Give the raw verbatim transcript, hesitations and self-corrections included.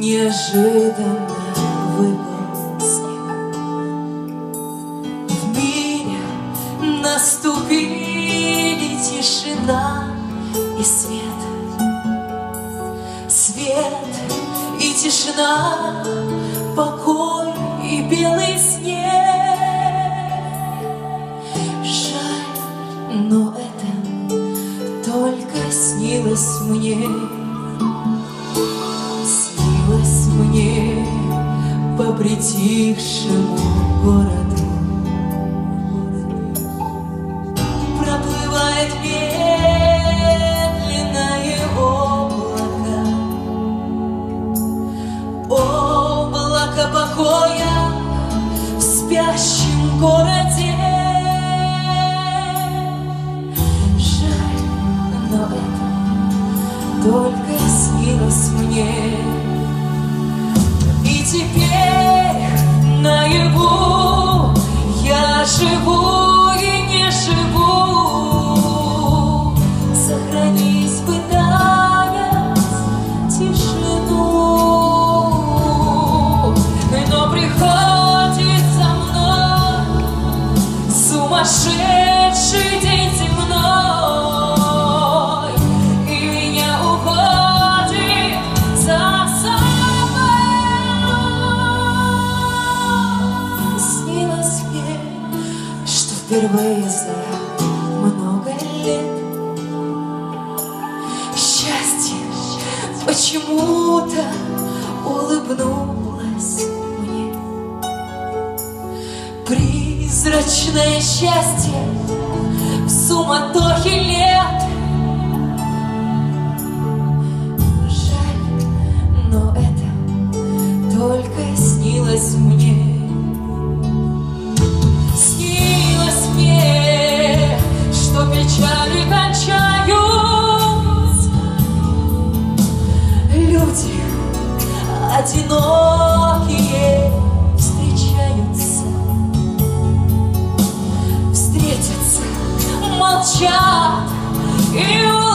неожиданно выпал снег. В мире наступили тишина и свет, свет и тишина, покой и белый снег. Жаль, но это только снилось мне. Снилось мне по притихшему городу. Проплывает медленное облако, облако покоя в спящем городе. Жаль, но это только снилось мне. И теперь наяву я живу и не живу, сохранить пытаясь тишину. Но приходит за мной сумасшедший день земной, и меня уводит за собой. Снилось мне, что впервые за много лет счастье почему-то улыбнулось мне. Призрачное счастье в суматохе лет. Жаль, но это только снилось мне. Снилось мне, что печали кончаются, люди одинокие встречаются, встретятся, молчат и